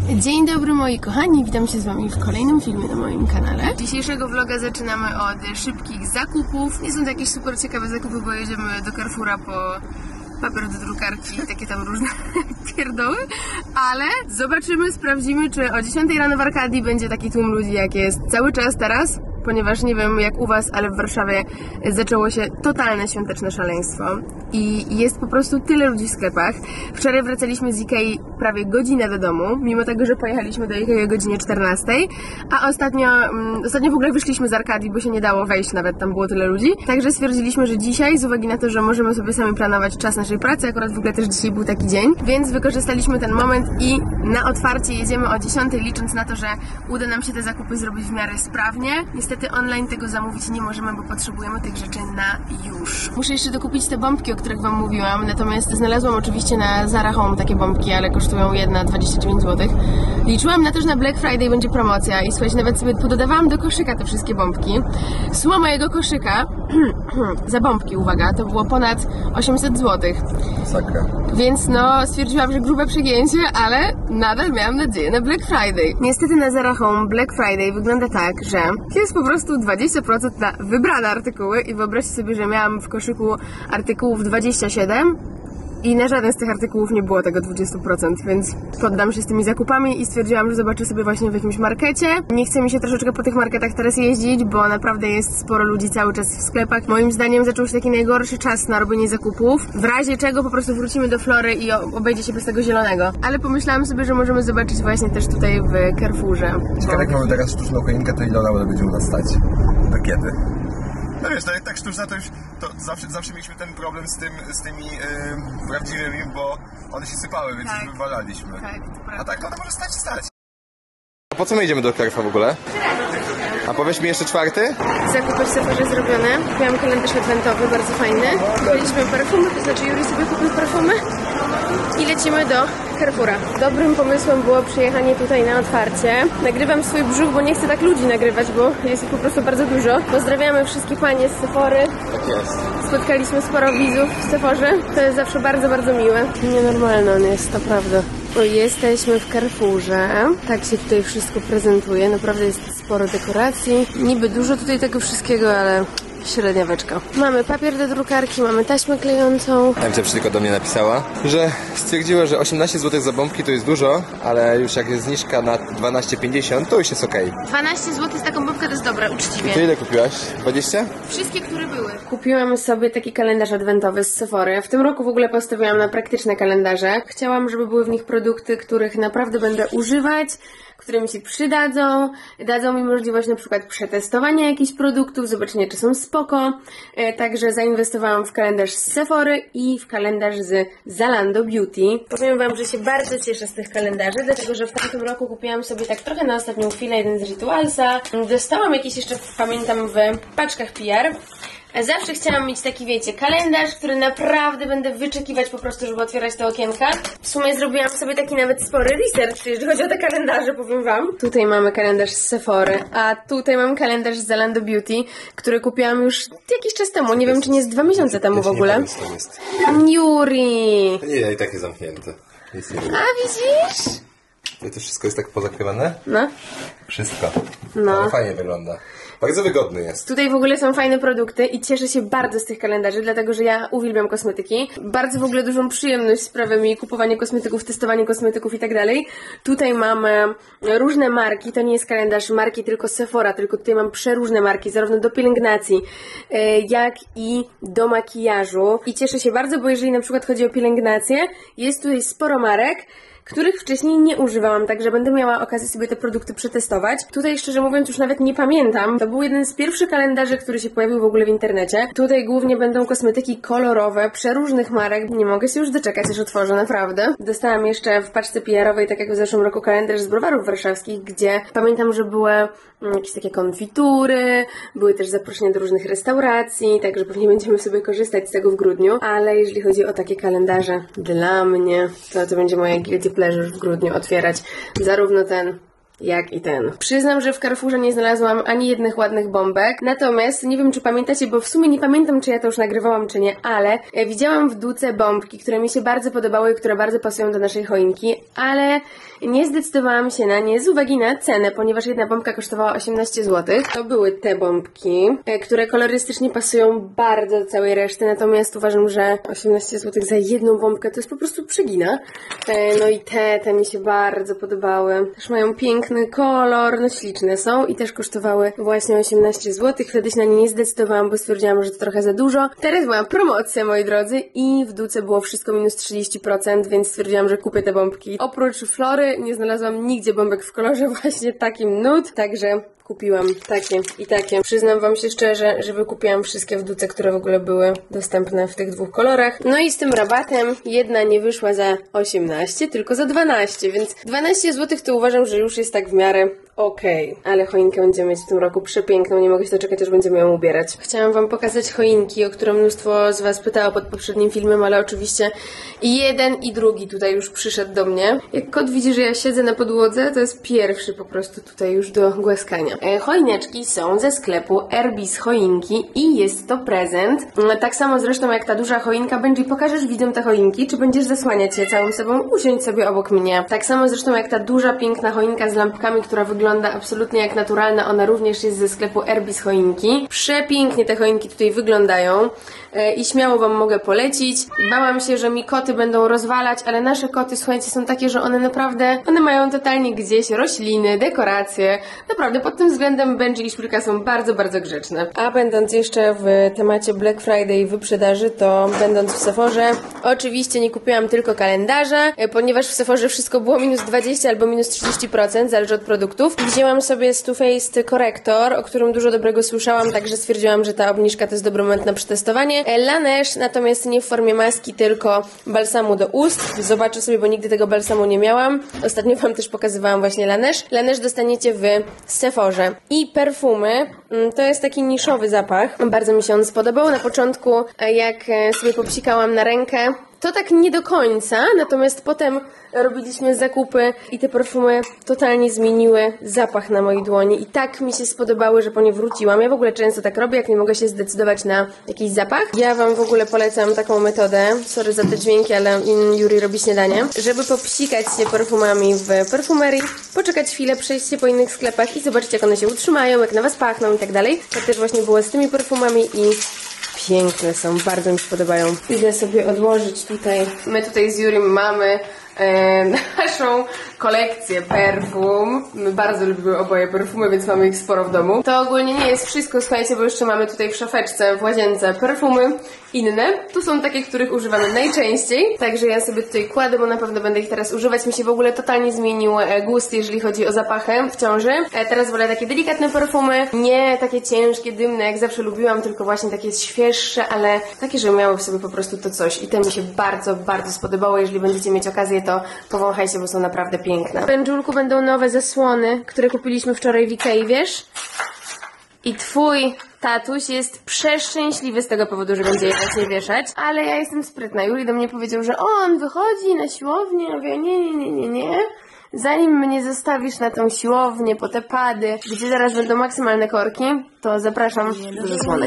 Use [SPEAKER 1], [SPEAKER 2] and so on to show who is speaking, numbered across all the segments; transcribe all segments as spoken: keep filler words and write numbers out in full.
[SPEAKER 1] Dzień dobry moi kochani, witam się z wami w kolejnym filmie na moim kanale. Dzisiejszego vloga zaczynamy od szybkich zakupów. Nie są to jakieś super ciekawe zakupy, bo jedziemy do Carrefoura po papier do drukarki i takie tam różne pierdoły, ale zobaczymy, sprawdzimy, czy o dziesiątej rano w Arkadii będzie taki tłum ludzi, jak jest cały czas teraz, ponieważ nie wiem jak u was, ale w Warszawie zaczęło się totalne świąteczne szaleństwo i jest po prostu tyle ludzi w sklepach. Wczoraj wracaliśmy z Ikei prawie godzinę do domu, mimo tego, że pojechaliśmy do Ikei o godzinie czternastej, a ostatnio, um, ostatnio w ogóle wyszliśmy z Arkadii, bo się nie dało wejść, nawet tam było tyle ludzi. Także stwierdziliśmy, że dzisiaj, z uwagi na to, że możemy sobie sami planować czas naszej pracy, akurat w ogóle też dzisiaj był taki dzień, więc wykorzystaliśmy ten moment i na otwarcie jedziemy o dziesiątej, licząc na to, że uda nam się te zakupy zrobić w miarę sprawnie. Niestety online tego zamówić nie możemy, bo potrzebujemy tych rzeczy na już. Muszę jeszcze dokupić te bombki, o których wam mówiłam, natomiast znalazłam oczywiście na Zara Home takie bombki, ale kosztują jedna dwadzieścia dziewięć złotych. Liczyłam na to, że na Black Friday będzie promocja i słuchajcie, nawet sobie pododawałam do koszyka te wszystkie bombki. Suma mojego koszyka za bombki, uwaga, to było ponad osiemset złotych. Sakra. Więc no, stwierdziłam, że grube przegięcie, ale nadal miałam nadzieję na Black Friday. Niestety na Zara Home Black Friday wygląda tak, że jest po prostu dwadzieścia procent na wybrane artykuły i wyobraźcie sobie, że miałam w koszyku artykułów dwadzieścia siedem i na żaden z tych artykułów nie było tego dwadzieścia procent, więc poddam się z tymi zakupami i stwierdziłam, że zobaczę sobie właśnie w jakimś markecie. Nie chce mi się troszeczkę po tych marketach teraz jeździć, bo naprawdę jest sporo ludzi cały czas w sklepach. Moim zdaniem zaczął się taki najgorszy czas na robienie zakupów, w razie czego po prostu wrócimy do Flory i obejdzie się bez tego zielonego. Ale pomyślałam sobie, że możemy zobaczyć właśnie też tutaj w Carrefourze.
[SPEAKER 2] Ciekawe, jak mamy teraz sztuczną choinkę, to ile ona będzie u nas stać? Do kiedy? No wiesz, tak, tak sztuczna to już, to zawsze, zawsze mieliśmy ten problem z, tym, z tymi yy, prawdziwymi, bo one się sypały, więc
[SPEAKER 1] tak.
[SPEAKER 2] ich wywalaliśmy.
[SPEAKER 1] Tak,
[SPEAKER 2] a tak ona może stać i stać. A po co my idziemy do Carrefoura w ogóle? A powiesz mi jeszcze czwarty?
[SPEAKER 1] Zakupy w Sephorze zrobione. Kupiłam kalendarz adwentowy, bardzo fajny. Kupiliśmy perfumy, to znaczy Juri sobie kupił perfumy. I lecimy do Carrefoura. Dobrym pomysłem było przyjechanie tutaj na otwarcie. Nagrywam swój brzuch, bo nie chcę tak ludzi nagrywać, bo jest ich po prostu bardzo dużo. Pozdrawiamy wszystkie panie z Sephory.
[SPEAKER 2] Tak jest.
[SPEAKER 1] Spotkaliśmy sporo widzów w Sephorze. To jest zawsze bardzo, bardzo miłe. Nienormalne on jest, to prawda. Jesteśmy w Carrefourze. Tak się tutaj wszystko prezentuje. Naprawdę jest sporo dekoracji. Niby dużo tutaj tego wszystkiego, ale średniaweczka. Mamy papier do drukarki, mamy taśmę klejącą.
[SPEAKER 2] Tam tylko do mnie napisała, że stwierdziła, że osiemnaście złotych za bombki to jest dużo, ale już jak jest zniżka na dwanaście pięćdziesiąt, to już jest okej.
[SPEAKER 1] dwanaście złotych z taką bombkę to jest dobre, uczciwie.
[SPEAKER 2] To ile kupiłaś? dwadzieścia?
[SPEAKER 1] Wszystkie, które były. Kupiłam sobie taki kalendarz adwentowy z Sephory. W tym roku w ogóle postawiłam na praktyczne kalendarze. Chciałam, żeby były w nich produkty, których naprawdę będę używać, które mi się przydadzą, dadzą mi możliwość na przykład przetestowania jakichś produktów, zobaczenia czy są spoko. E, także zainwestowałam w kalendarz z Sephory i w kalendarz z Zalando Beauty. Powiem wam, że się bardzo cieszę z tych kalendarzy, dlatego że w tamtym roku kupiłam sobie tak trochę na ostatnią chwilę jeden z Ritualsa. Dostałam jakieś jeszcze, pamiętam, w paczkach P R. Zawsze chciałam mieć taki, wiecie, kalendarz, który naprawdę będę wyczekiwać po prostu, żeby otwierać te okienka. W sumie zrobiłam sobie taki nawet spory research, jeżeli chodzi o te kalendarze, powiem wam. Tutaj mamy kalendarz z Sephory, a tutaj mam kalendarz z Zalando Beauty, który kupiłam już jakiś czas temu. Nie wiem, czy nie z dwa miesiące temu w ogóle. Juri!
[SPEAKER 2] Nie, i tak jest zamknięte. Nic nie
[SPEAKER 1] A widzisz?
[SPEAKER 2] I to wszystko jest tak pozakrywane?
[SPEAKER 1] No.
[SPEAKER 2] Wszystko.
[SPEAKER 1] No.
[SPEAKER 2] Ale fajnie wygląda. Bardzo wygodny jest.
[SPEAKER 1] Tutaj w ogóle są fajne produkty i cieszę się bardzo z tych kalendarzy, dlatego że ja uwielbiam kosmetyki. Bardzo w ogóle dużą przyjemność sprawia mi kupowanie kosmetyków, testowanie kosmetyków i tak dalej. Tutaj mam różne marki, to nie jest kalendarz marki tylko Sephora, tylko tutaj mam przeróżne marki, zarówno do pielęgnacji, jak i do makijażu. I cieszę się bardzo, bo jeżeli na przykład chodzi o pielęgnację, jest tutaj sporo marek, których wcześniej nie używałam, także będę miała okazję sobie te produkty przetestować. Tutaj szczerze mówiąc już nawet nie pamiętam. To był jeden z pierwszich kalendarzy, który się pojawił w ogóle w internecie. Tutaj głównie będą kosmetyki kolorowe, przeróżnych marek. Nie mogę się już doczekać, aż otworzę, naprawdę. Dostałam jeszcze w paczce P R-owej, tak jak w zeszłym roku, kalendarz z browarów warszawskich, gdzie pamiętam, że były jakieś takie konfitury, były też zaproszenia do różnych restauracji, także pewnie będziemy sobie korzystać z tego w grudniu. Ale jeżeli chodzi o takie kalendarze dla mnie, to to będzie moje guilty pleasure w grudniu otwierać zarówno ten jak i ten. Przyznam, że w Carrefourze nie znalazłam ani jednych ładnych bombek, natomiast nie wiem, czy pamiętacie, bo w sumie nie pamiętam, czy ja to już nagrywałam, czy nie, ale e, widziałam w Duce bombki, które mi się bardzo podobały i które bardzo pasują do naszej choinki, ale nie zdecydowałam się na nie z uwagi na cenę, ponieważ jedna bombka kosztowała osiemnaście złotych. To były te bombki, e, które kolorystycznie pasują bardzo do całej reszty, natomiast uważam, że osiemnaście złotych za jedną bombkę to jest po prostu przegina. E, no i te, te mi się bardzo podobały. Też mają piękny kolor, no śliczne są i też kosztowały właśnie osiemnaście złotych. Wtedy się na nie nie zdecydowałam, bo stwierdziłam, że to trochę za dużo. Teraz była promocja, moi drodzy, i w Duce było wszystko minus trzydzieści procent, więc stwierdziłam, że kupię te bombki. Oprócz Flory nie znalazłam nigdzie bombek w kolorze właśnie takim nude, także kupiłam takie i takie. Przyznam wam się szczerze, że wykupiłam wszystkie w Duce, które w ogóle były dostępne w tych dwóch kolorach. No i z tym rabatem jedna nie wyszła za osiemnaście, tylko za dwanaście, więc dwanaście złotych to uważam, że już jest tak w miarę okej. Okay. Ale choinkę będziemy mieć w tym roku przepiękną, nie mogę się doczekać, aż będziemy ją ubierać. Chciałam wam pokazać choinki, o które mnóstwo z was pytało pod poprzednim filmem, ale oczywiście i jeden i drugi tutaj już przyszedł do mnie. Jak kot widzi, że ja siedzę na podłodze, to jest pierwszy po prostu tutaj już do głaskania. E, choineczki są ze sklepu Erbis Choinki i jest to prezent. E, tak samo zresztą jak ta duża choinka. Benji, pokażesz widzom te choinki, czy będziesz zasłaniać je całym sobą? Usiądź sobie obok mnie. Tak samo zresztą jak ta duża, piękna choinka z lampkami, która wygląda absolutnie jak naturalna. Ona również jest ze sklepu Erbis Choinki. Przepięknie te choinki tutaj wyglądają e, i śmiało wam mogę polecić. Bałam się, że mi koty będą rozwalać, ale nasze koty, słuchajcie, są takie, że one naprawdę, one mają totalnie gdzieś rośliny, dekoracje. Naprawdę pod tym względem Benji i Szpilka są bardzo, bardzo grzeczne. A będąc jeszcze w temacie Black Friday i wyprzedaży, to będąc w Sephorze, oczywiście nie kupiłam tylko kalendarza, ponieważ w Sephorze wszystko było minus dwadzieścia albo minus trzydzieści procent, zależy od produktów. Wzięłam sobie Too Faced korektor, o którym dużo dobrego słyszałam, także stwierdziłam, że ta obniżka to jest dobry moment na przetestowanie. Laneige, natomiast nie w formie maski, tylko balsamu do ust. Zobaczę sobie, bo nigdy tego balsamu nie miałam. Ostatnio wam też pokazywałam właśnie Laneige. Laneige dostaniecie w Sephorze. I perfumy, to jest taki niszowy zapach. Bardzo mi się on spodobał. Na początku, jak sobie popsikałam na rękę, to tak nie do końca, natomiast potem robiliśmy zakupy i te perfumy totalnie zmieniły zapach na mojej dłoni i tak mi się spodobały, że po nie wróciłam. Ja w ogóle często tak robię, jak nie mogę się zdecydować na jakiś zapach. Ja wam w ogóle polecam taką metodę, sorry za te dźwięki, ale Juri robi śniadanie, żeby popsikać się perfumami w perfumerii, poczekać chwilę, przejść się po innych sklepach i zobaczyć, jak one się utrzymają, jak na was pachną i tak dalej. Tak też właśnie było z tymi perfumami i piękne są, bardzo mi się podobają. Idę sobie odłożyć tutaj. My tutaj z Jurim mamy e, naszą kolekcję perfum. My bardzo lubimy oboje perfumy, więc mamy ich sporo w domu. To ogólnie nie jest wszystko, słuchajcie, bo jeszcze mamy tutaj w szafeczce, w łazience perfumy inne. Tu są takie, których używamy najczęściej, także ja sobie tutaj kładę, bo na pewno będę ich teraz używać. Mi się w ogóle totalnie zmienił gust, jeżeli chodzi o zapachy w ciąży. E, teraz wolę takie delikatne perfumy, nie takie ciężkie, dymne, jak zawsze lubiłam, tylko właśnie takie świeższe, ale takie, że miały w sobie po prostu to coś i te mi się bardzo, bardzo spodobało. Jeżeli będziecie mieć okazję, to powąchajcie, bo są naprawdę piękne. W Benjulku będą nowe zasłony, które kupiliśmy wczoraj w Ikei, wiesz? I twój tatuś jest przeszczęśliwy z tego powodu, że będzie je właśnie wieszać. Ale ja jestem sprytna. Juri do mnie powiedział, że on wychodzi na siłownię. Ja mówię, nie, nie, nie, nie, nie. Zanim mnie zostawisz na tą siłownię, po te pady, gdzie zaraz będą maksymalne korki, to zapraszam do zasłonek.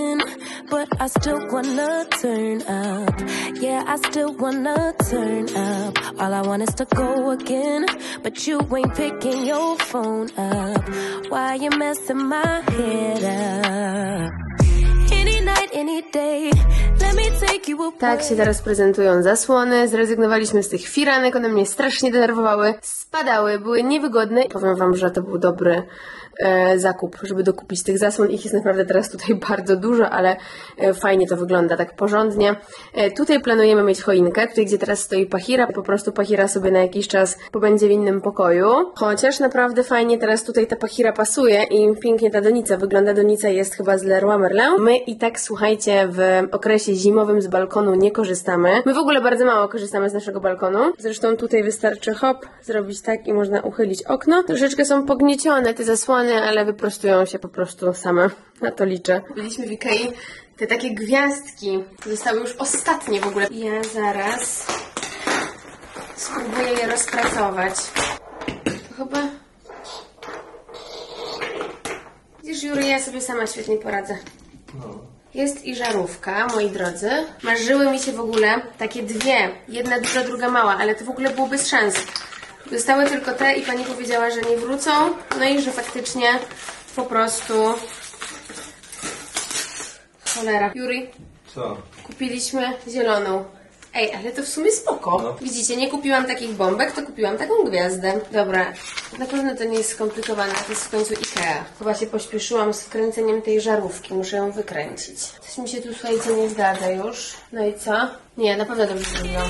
[SPEAKER 1] Tak się teraz prezentują zasłony. Zrezygnowaliśmy z tych firanek, one mnie strasznie denerwowały. Spadały, były niewygodne. Powiem wam, że to był dobry e, zakup, żeby dokupić tych zasłon. Ich jest naprawdę teraz tutaj bardzo dużo, ale e, fajnie to wygląda, tak porządnie. E, tutaj planujemy mieć choinkę, tutaj gdzie teraz stoi Pahira. Po prostu Pahira sobie na jakiś czas pobędzie w innym pokoju. Chociaż naprawdę fajnie teraz tutaj ta Pahira pasuje i pięknie ta donica wygląda. Donica jest chyba z Leroy Merlin. My i tak, słuchajcie, w okresie zimowym z balkonu nie korzystamy. My w ogóle bardzo mało korzystamy z naszego balkonu. Zresztą tutaj wystarczy hop, zrobić tak i można uchylić okno. Troszeczkę są pogniecione te zasłony, ale wyprostują się po prostu same. Na to liczę. Byliśmy w Ikei. Te takie gwiazdki zostały już ostatnie w ogóle. Ja zaraz spróbuję je rozpracować. To chyba Widzisz, Jury, ja sobie sama świetnie poradzę.
[SPEAKER 2] No.
[SPEAKER 1] Jest i żarówka, moi drodzy. Marzyły mi się w ogóle takie dwie. Jedna duża, druga mała, ale to w ogóle było bez szans. Zostały tylko te i pani powiedziała, że nie wrócą. No i że faktycznie po prostu... Cholera. Jury,
[SPEAKER 2] Co?
[SPEAKER 1] kupiliśmy zieloną. Ej, ale to w sumie spoko.
[SPEAKER 2] No.
[SPEAKER 1] Widzicie, nie kupiłam takich bombek, to kupiłam taką gwiazdę. Dobra, na pewno to nie jest skomplikowane, to jest w końcu Ikea. Chyba się pośpieszyłam z wkręceniem tej żarówki, muszę ją wykręcić. Coś mi się tu, słuchajcie, nie zgadza już. No i co? Nie, na pewno dobrze zrobiłam.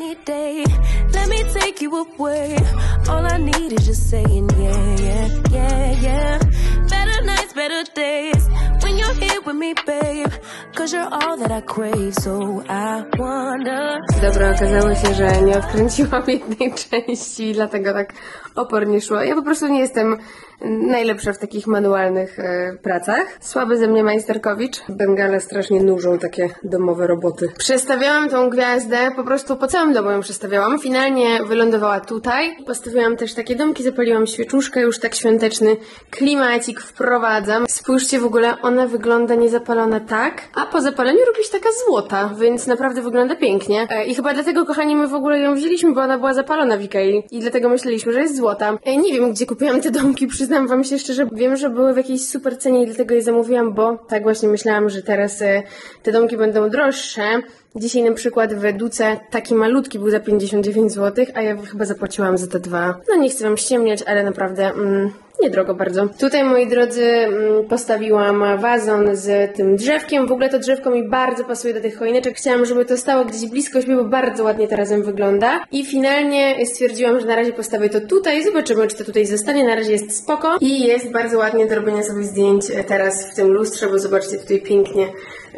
[SPEAKER 1] When you're here with me, babe, cause you're all that I crave, so I wonder. Dobra, okazało się, że nie odkręciłam jednej części i dlatego tak opornie szło. Ja po prostu nie jestem najlepsza w takich manualnych e, pracach. Słaby ze mnie majsterkowicz. Bengale strasznie nużą takie domowe roboty. Przestawiałam tą gwiazdę, po prostu po całym domu ją przestawiałam. Finalnie wylądowała tutaj. Postawiłam też takie domki, zapaliłam świeczuszkę, już tak świąteczny klimacik wprowadzam. Spójrzcie, w ogóle ona wygląda niezapalona tak, a po zapaleniu robi się taka złota, więc naprawdę wygląda pięknie. E, I chyba dlatego, kochani, my w ogóle ją wzięliśmy, bo ona była zapalona w Ikei i dlatego myśleliśmy, że jest złota. E, nie wiem, gdzie kupiłam te domki, przyznam wam się szczerze, wiem, że były w jakiejś super cenie i dlatego je zamówiłam, bo tak właśnie myślałam, że teraz e, te domki będą droższe. Dzisiaj na przykład w Duce taki malutki był za pięćdziesiąt dziewięć złotych, a ja chyba zapłaciłam za te dwa. No nie chcę wam ściemniać, ale naprawdę mm, niedrogo bardzo. Tutaj, moi drodzy, mm, postawiłam wazon z tym drzewkiem. W ogóle to drzewko mi bardzo pasuje do tych choineczek. Chciałam, żeby to stało gdzieś blisko siebie, bo bardzo ładnie to razem wygląda. I finalnie stwierdziłam, że na razie postawię to tutaj. Zobaczymy, czy to tutaj zostanie. Na razie jest spoko. I jest bardzo ładnie do robienia sobie zdjęć teraz w tym lustrze, bo zobaczcie, tutaj pięknie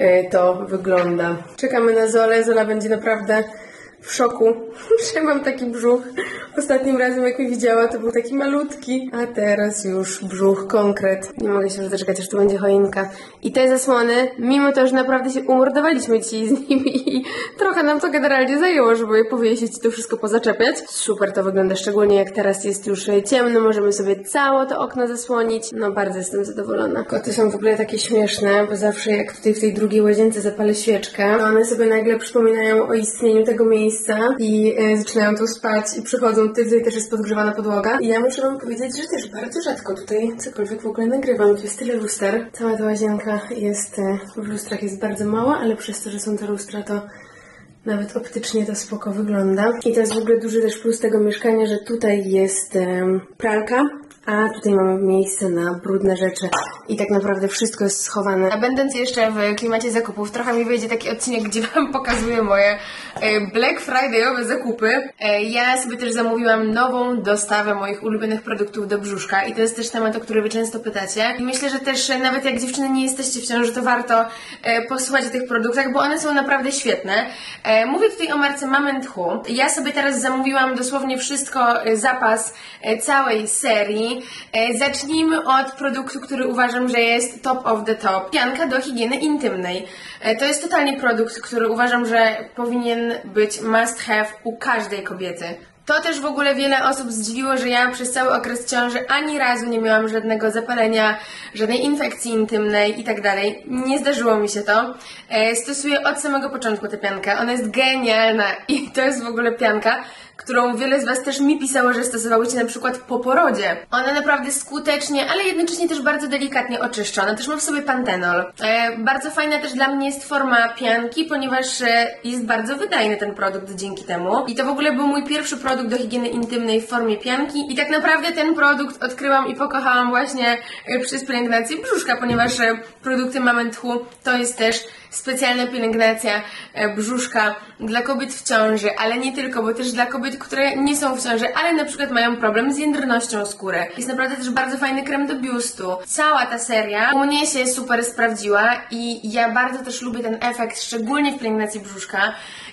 [SPEAKER 1] to wygląda. Czekamy na Zolę. Zola będzie naprawdę w szoku, że mam taki brzuch. Ostatnim razem, jak mnie widziała, to był taki malutki, a teraz już brzuch konkret. Nie mogę się już doczekać, aż to będzie choinka. I te zasłony, mimo to, że naprawdę się umordowaliśmy dzisiaj z nimi i trochę nam to generalnie zajęło, żeby je powiesić i to wszystko pozaczepiać. Super to wygląda, szczególnie jak teraz jest już ciemno, możemy sobie całe to okno zasłonić. No bardzo jestem zadowolona. Koty są w ogóle takie śmieszne, bo zawsze jak tutaj w tej drugiej łazience zapalę świeczkę, to one sobie nagle przypominają o istnieniu tego miejsca i e, zaczynają tu spać i przychodzą, tutaj też jest podgrzewana podłoga. I ja muszę wam powiedzieć, że też bardzo rzadko tutaj cokolwiek w ogóle nagrywam. Tu jest tyle luster. Cała ta łazienka jest, e, w lustrach jest bardzo mała, ale przez to, że są te lustra, to nawet optycznie to spoko wygląda. I to jest w ogóle duży też plus tego mieszkania, że tutaj jest e, pralka, a tutaj mamy miejsce na brudne rzeczy i tak naprawdę wszystko jest schowane. A będąc jeszcze w klimacie zakupów, trochę mi wyjdzie taki odcinek, gdzie wam pokazuję moje Black Friday'owe zakupy. Ja sobie też zamówiłam nową dostawę moich ulubionych produktów do brzuszka i to jest też temat, o który wy często pytacie. I myślę, że też nawet jak dziewczyny nie jesteście w ciąży, to warto posłuchać o tych produktach, bo one są naprawdę świetne. Mówię tutaj o marce Mum and Who. Ja sobie teraz zamówiłam dosłownie wszystko, zapas całej serii. Zacznijmy od produktu, który uważam, że jest top of the top. Pianka do higieny intymnej. To jest totalnie produkt, który uważam, że powinien być must have u każdej kobiety. To też w ogóle wiele osób zdziwiło, że ja przez cały okres ciąży ani razu nie miałam żadnego zapalenia, żadnej infekcji intymnej i tak dalej. Nie zdarzyło mi się to. Stosuję od samego początku tę piankę. Ona jest genialna i to jest w ogóle pianka, którą wiele z was też mi pisało, że stosowałyście na przykład po porodzie. Ona naprawdę skutecznie, ale jednocześnie też bardzo delikatnie oczyszcza. Ona też ma w sobie pantenol. E, bardzo fajna też dla mnie jest forma pianki, ponieważ e, jest bardzo wydajny ten produkt dzięki temu. I to w ogóle był mój pierwszy produkt do higieny intymnej w formie pianki. I tak naprawdę ten produkt odkryłam i pokochałam właśnie e, przez pielęgnację brzuszka, ponieważ e, produkty Mum and Who to jest też specjalna pielęgnacja e, brzuszka dla kobiet w ciąży, ale nie tylko, bo też dla kobiet, które nie są w ciąży, ale na przykład mają problem z jędrnością skóry. Jest naprawdę też bardzo fajny krem do biustu. Cała ta seria u mnie się super sprawdziła i ja bardzo też lubię ten efekt, szczególnie w pielęgnacji brzuszka.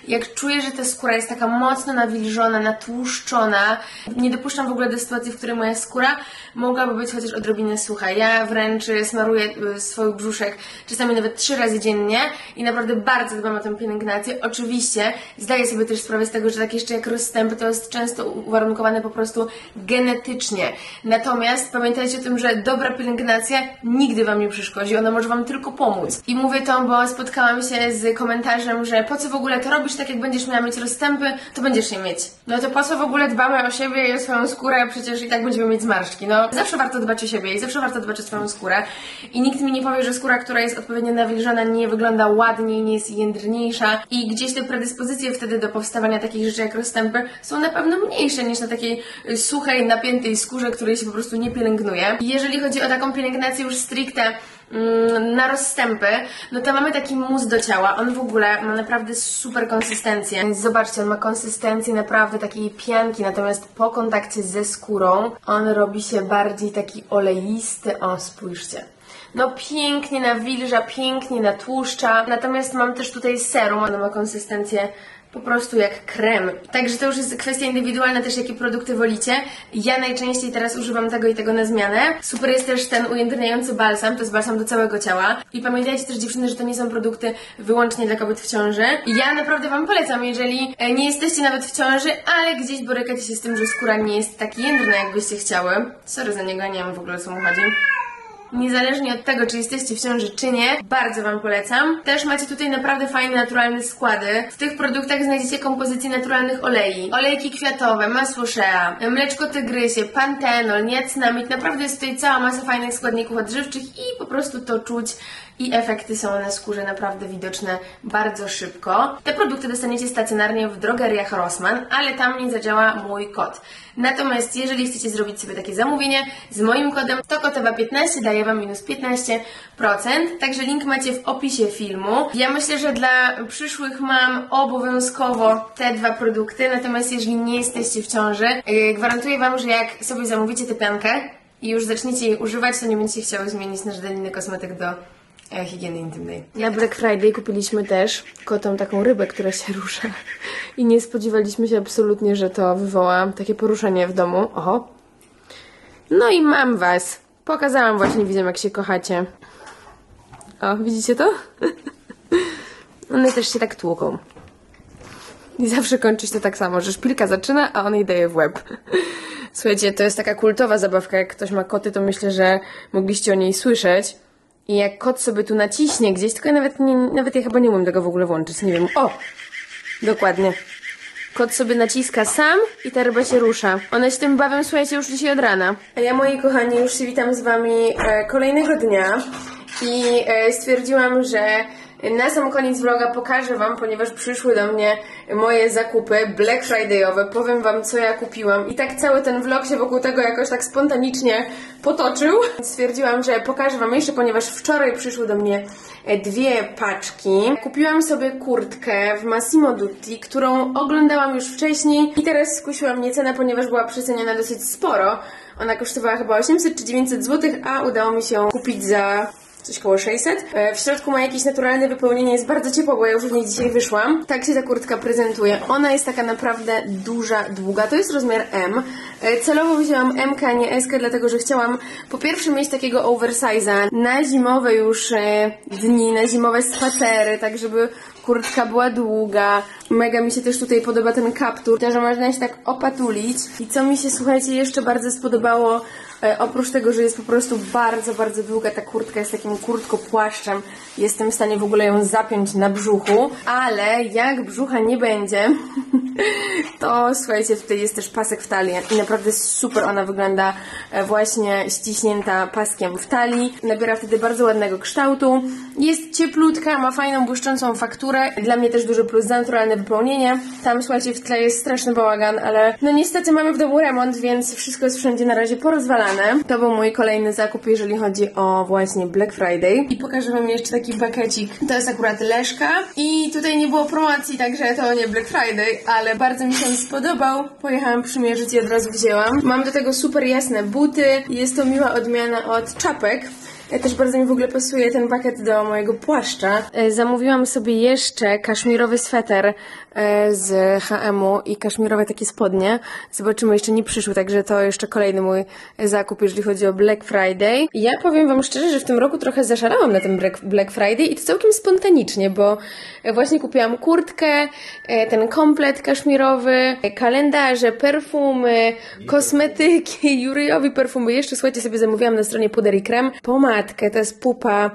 [SPEAKER 1] Jak czuję, że ta skóra jest taka mocno nawilżona, natłuszczona, nie dopuszczam w ogóle do sytuacji, w której moja skóra mogłaby być chociaż odrobinę sucha. Ja wręcz smaruję swój brzuszek czasami nawet trzy razy dziennie i naprawdę bardzo dbam o tę pielęgnację. Oczywiście zdaję sobie też sprawę z tego, że tak jeszcze jak rozstępy to jest często uwarunkowane po prostu genetycznie. Natomiast pamiętajcie o tym, że dobra pielęgnacja nigdy Wam nie przeszkodzi, ona może Wam tylko pomóc. I mówię to, bo spotkałam się z komentarzem, że po co w ogóle to robisz, tak jak będziesz miała mieć rozstępy, to będziesz je mieć. No to po co w ogóle dbamy o siebie i o swoją skórę, przecież i tak będziemy mieć zmarszczki. No zawsze warto dbać o siebie i zawsze warto dbać o swoją skórę. I nikt mi nie powie, że skóra, która jest odpowiednio nawilżona, nie wygląda ładniej, nie jest jędrniejsza i gdzieś te predyspozycje wtedy do powstawania takich rzeczy jak rozstępy są na pewno mniejsze niż na takiej suchej, napiętej skórze, której się po prostu nie pielęgnuje. I jeżeli chodzi o taką pielęgnację już stricte mm, na rozstępy, no to mamy taki mus do ciała. On w ogóle ma naprawdę super konsystencję. Zobaczcie, on ma konsystencję naprawdę takiej pianki, natomiast po kontakcie ze skórą on robi się bardziej taki oleisty. O, spójrzcie. No pięknie nawilża, pięknie natłuszcza. Natomiast mam też tutaj serum, ono ma konsystencję po prostu jak krem. Także to już jest kwestia indywidualna też, jakie produkty wolicie. Ja najczęściej teraz używam tego i tego na zmianę. Super jest też ten ujędrniający balsam, to jest balsam do całego ciała. I pamiętajcie też, dziewczyny, że to nie są produkty wyłącznie dla kobiet w ciąży. Ja naprawdę Wam polecam, jeżeli nie jesteście nawet w ciąży, ale gdzieś borykacie się z tym, że skóra nie jest tak jędrna, jakbyście chciały. Sorry za niego, nie wiem w ogóle, o co mu chodzi. Niezależnie od tego, czy jesteście w ciąży, czy nie, bardzo Wam polecam. Też macie tutaj naprawdę fajne, naturalne składy. W tych produktach znajdziecie kompozycję naturalnych olei. Olejki kwiatowe, masło shea, mleczko tygrysie, pantenol, niacinamid. Naprawdę jest tutaj cała masa fajnych składników odżywczych i po prostu to czuć. I efekty są na skórze naprawdę widoczne bardzo szybko. Te produkty dostaniecie stacjonarnie w drogeriach Rossmann, ale tam nie zadziała mój kod. Natomiast jeżeli chcecie zrobić sobie takie zamówienie z moim kodem, to Kotewa piętnaście daje Wam minus piętnaście procent. Także link macie w opisie filmu. Ja myślę, że dla przyszłych mam obowiązkowo te dwa produkty. Natomiast jeżeli nie jesteście w ciąży, yy, gwarantuję Wam, że jak sobie zamówicie tę piankę i już zaczniecie jej używać, to nie będziecie chciały zmienić na żaden inny kosmetyk do higieny intymnej. Na Black Friday kupiliśmy też kotom taką rybę, która się rusza i nie spodziewaliśmy się absolutnie, że to wywoła takie poruszenie w domu. Oho. No i mam Was. Pokazałam właśnie, widzę, jak się kochacie. O, widzicie to? One też się tak tłuką. I zawsze kończy się to tak samo, że szpilka zaczyna, a on jej daje w łeb. Słuchajcie, to jest taka kultowa zabawka. Jak ktoś ma koty, to myślę, że mogliście o niej słyszeć. I jak kot sobie tu naciśnie gdzieś, tylko ja nawet, nie, nawet ja chyba nie umiem tego w ogóle włączyć, nie wiem. O! Dokładnie. Kot sobie naciska sam i ta ryba się rusza. One się tym bawią, słuchajcie, już dzisiaj od rana. A ja, moi kochani, już się witam z Wami e, kolejnego dnia i e, stwierdziłam, że na sam koniec vloga pokażę Wam, ponieważ przyszły do mnie moje zakupy Black Friday'owe. Powiem Wam, co ja kupiłam. I tak cały ten vlog się wokół tego jakoś tak spontanicznie potoczył. Stwierdziłam, że pokażę Wam jeszcze, ponieważ wczoraj przyszły do mnie dwie paczki. Kupiłam sobie kurtkę w Massimo Dutti, którą oglądałam już wcześniej i teraz skusiła mnie cena, ponieważ była przeceniona dosyć sporo. Ona kosztowała chyba osiemset czy dziewięćset złotych, a udało mi się ją kupić za coś koło sześćset. W środku ma jakieś naturalne wypełnienie, jest bardzo ciepło, bo ja już w niej dzisiaj wyszłam. Tak się ta kurtka prezentuje. Ona jest taka naprawdę duża, długa. To jest rozmiar M. Celowo wzięłam M K, a nie S K, dlatego że chciałam po pierwsze mieć takiego oversize'a na zimowe już dni, na zimowe spacery, tak żeby kurtka była długa. Mega mi się też tutaj podoba ten kaptur, że można się tak opatulić. I co mi się, słuchajcie, jeszcze bardzo spodobało, e, oprócz tego, że jest po prostu bardzo, bardzo długa, ta kurtka jest takim kurtko-płaszczem. Jestem w stanie w ogóle ją zapiąć na brzuchu, ale jak brzucha nie będzie, to słuchajcie, tutaj jest też pasek w talii i naprawdę super ona wygląda właśnie ściśnięta paskiem w talii. Nabiera wtedy bardzo ładnego kształtu. Jest cieplutka, ma fajną, błyszczącą fakturę. Dla mnie też duży plus za naturalne wypełnienie. Tam, słuchajcie, w tle jest straszny bałagan, ale no niestety mamy w domu remont, więc wszystko jest wszędzie na razie porozwalane. To był mój kolejny zakup, jeżeli chodzi o właśnie Black Friday. I pokażę Wam jeszcze taki bakecik. To jest akurat Leszka i tutaj nie było promocji, także to nie Black Friday, ale bardzo mi się on spodobał. Pojechałam przymierzyć i od razu wzięłam. Mam do tego super jasne buty. Jest to miła odmiana od czapek. Też bardzo mi w ogóle pasuje ten pakiet do mojego płaszcza. Zamówiłam sobie jeszcze kaszmirowy sweter z H and M i kaszmirowe takie spodnie. Zobaczymy, jeszcze nie przyszły, także to jeszcze kolejny mój zakup, jeżeli chodzi o Black Friday. Ja powiem wam szczerze, że w tym roku trochę zaszalałam na ten Black Friday i to całkiem spontanicznie, bo właśnie kupiłam kurtkę, ten komplet kaszmirowy, kalendarze, perfumy, kosmetyki, Juriowi perfumy. Jeszcze, słuchajcie, sobie zamówiłam na stronie Puder i Krem pomadkę, to jest pupa,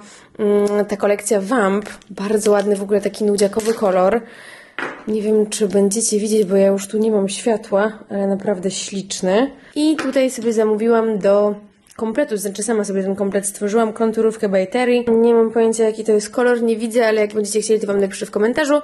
[SPEAKER 1] ta kolekcja Vamp, bardzo ładny w ogóle taki nudziakowy kolor. Nie wiem, czy będziecie widzieć, bo ja już tu nie mam światła, ale naprawdę śliczny. I tutaj sobie zamówiłam do kompletu, znaczy sama sobie ten komplet stworzyłam, konturówkę by Terry. Nie mam pojęcia, jaki to jest kolor, nie widzę, ale jak będziecie chcieli, to wam napiszę w komentarzu.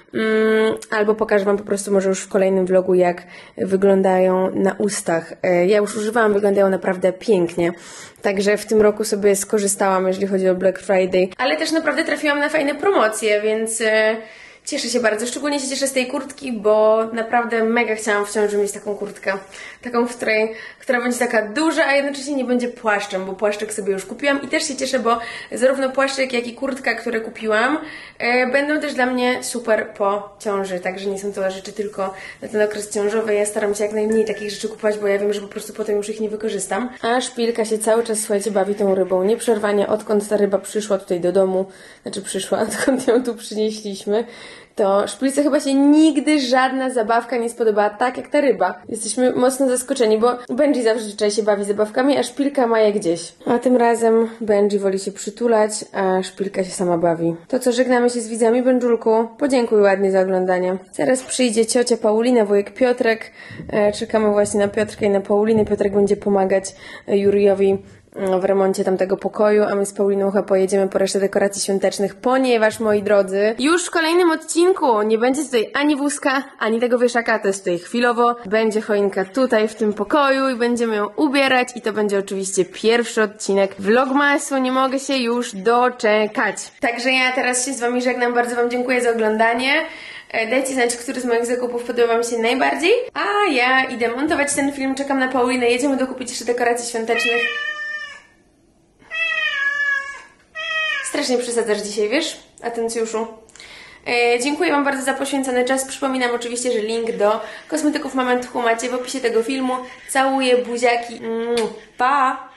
[SPEAKER 1] Mm, albo pokażę wam po prostu może już w kolejnym vlogu, jak wyglądają na ustach. Ja już używałam, wyglądają naprawdę pięknie. Także w tym roku sobie skorzystałam, jeżeli chodzi o Black Friday. Ale też naprawdę trafiłam na fajne promocje, więc cieszę się bardzo. Szczególnie się cieszę z tej kurtki, bo naprawdę mega chciałam w ciąży mieć taką kurtkę. Taką, w której, która będzie taka duża, a jednocześnie nie będzie płaszczem, bo płaszczyk sobie już kupiłam. I też się cieszę, bo zarówno płaszczyk, jak i kurtka, które kupiłam, e, będą też dla mnie super po ciąży. Także nie są to rzeczy tylko na ten okres ciążowy. Ja staram się jak najmniej takich rzeczy kupować, bo ja wiem, że po prostu potem już ich nie wykorzystam. A Szpilka się cały czas, słuchajcie, bawi tą rybą. Nieprzerwanie, odkąd ta ryba przyszła tutaj do domu, znaczy przyszła, odkąd ją tu przynieśliśmy, to Szpilce chyba się nigdy żadna zabawka nie spodobała tak jak ta ryba. Jesteśmy mocno zaskoczeni, bo Benji zawsze zazwyczaj się bawi zabawkami, a Szpilka ma je gdzieś. A tym razem Benji woli się przytulać, a Szpilka się sama bawi. To co, żegnamy się z widzami, Benżulku? Podziękuj ładnie za oglądanie. Zaraz przyjdzie ciocia Paulina, wujek Piotrek. E, czekamy właśnie na Piotrkę i na Paulinę. Piotrek będzie pomagać Juriowi w remoncie tamtego pokoju, a my z Pauliną chyba pojedziemy po resztę dekoracji świątecznych, ponieważ, moi drodzy, już w kolejnym odcinku nie będzie tutaj ani wózka, ani tego wieszaka, to jest tutaj chwilowo. Będzie choinka tutaj w tym pokoju i będziemy ją ubierać i to będzie oczywiście pierwszy odcinek vlogmasu, nie mogę się już doczekać. Także ja teraz się z wami żegnam, bardzo wam dziękuję za oglądanie. Dajcie znać, który z moich zakupów podoba wam się najbardziej, a ja idę montować ten film, czekam na Paulinę, jedziemy dokupić jeszcze dekoracji świątecznych. Strasznie przesadzasz dzisiaj, wiesz, Atencjuszu. E, dziękuję wam bardzo za poświęcony czas. Przypominam oczywiście, że link do kosmetyków Mama and Who macie w opisie tego filmu. Całuję, buziaki. Mm, pa!